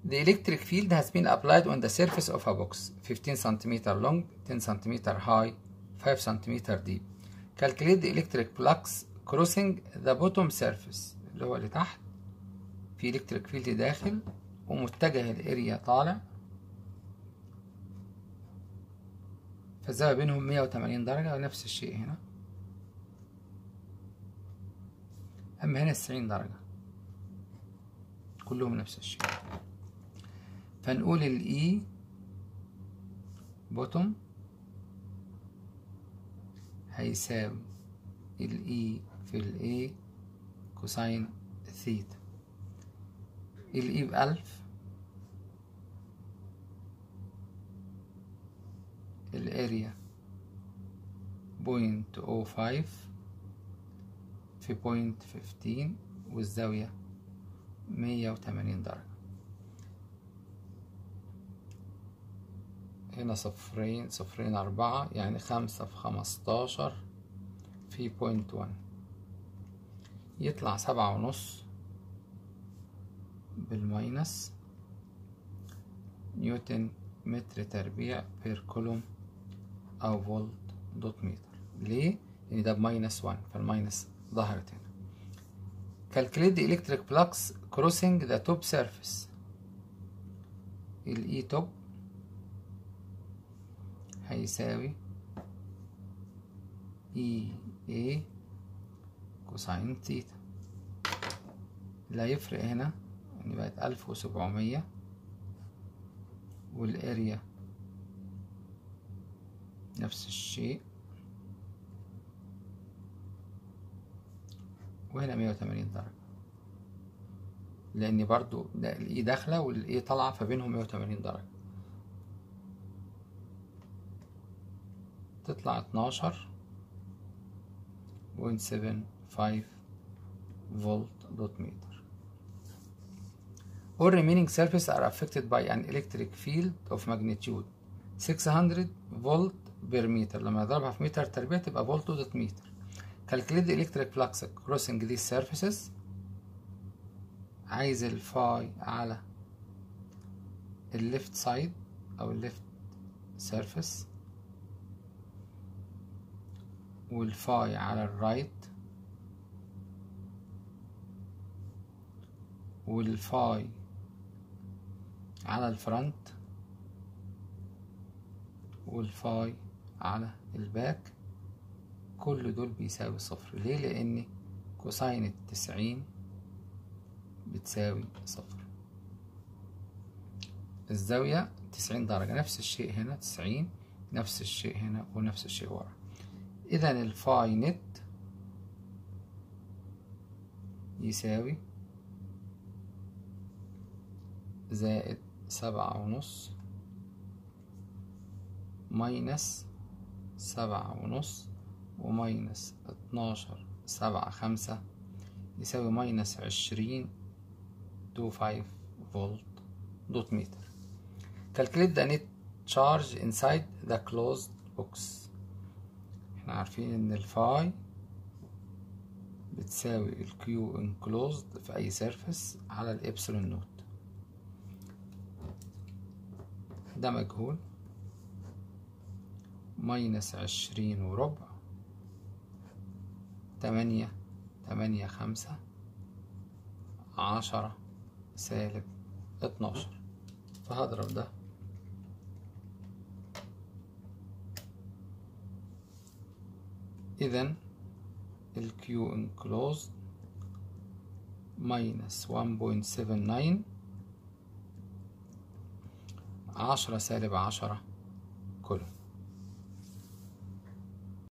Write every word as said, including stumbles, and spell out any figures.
The electric field has been applied on the surface of a box fifteen centimeters long, ten centimeters high, five centimeters deep. Calculate the electric flux crossing the bottom surface. اللي هو اللي تحت في electric field داخل ومتجه الاريا طالع، فالزاوية بينهم مية وتمانين درجة، ونفس الشيء هنا. أما هنا تسعين درجة، كلهم نفس الشيء. فنقول ال E bottom هيساوي ال E في ال A كوساين ثيتا. ال E بألف، الاريا بوينت او فايف في بوينت فيفتين، والزاوية مية وتمانين درجة. هنا صفرين صفرين أربعة، يعني خمسة في خمستاشر في بوينت وان، يطلع سبعة ونص بالماينس نيوتن متر تربيع بير كولوم أو فولت دوت متر. ليه؟ لأن ده بماينس وان، فالماينس ظهرت هنا. Calculate the electric flux crossing the top surface. ال E top هيساوي E A كوساين ثيتا. لا يفرق هنا، يعني بقت ألف وسبعمية، والاريا نفس الشيء، وهنا مية وتمانين درجة، لأن برضو الإي داخلة والإي طالعة، فبينهم مية وتمانين درجة. تطلع اتناشر بوينت سفن فايف فولت دوت متر. All remaining surfaces are affected by an electric field of magnitude six hundred volt per meter. لما اضربها في متر تربيع تبقى فولت دوت متر. Calculate the electric flux crossing these surfaces. عايز الفاي على الليفت سايد او الليفت سيرفيس، والفاي على الرايت، والفاي على الفرونت، والفاي على الباك. كل دول بيساوي صفر. ليه؟ لأن كوساين التسعين بتساوي صفر. الزاوية تسعين درجة، نفس الشيء هنا تسعين، نفس الشيء هنا، ونفس الشيء ورا. إذا الفاي نت يساوي زائد سبعة ونص ماينس سبعة ونص وماينس اتناشر سبعة خمسة يساوي ماينس عشرين تو فايف فولت دوت متر. Calculate the net charge inside the closed box. احنا عارفين ان الفاي بتساوي الكيو enclosed في اي سيرفيس على الابسلون نوت. ده مجهول، ماينس عشرين وربع، تمانية تمانية خمسة، عشرة سالب اتناشر. فهضرب ده إذن الكيو enclosed ماينس وان بوينت سفن ناين، عشرة سالب عشرة كولوم.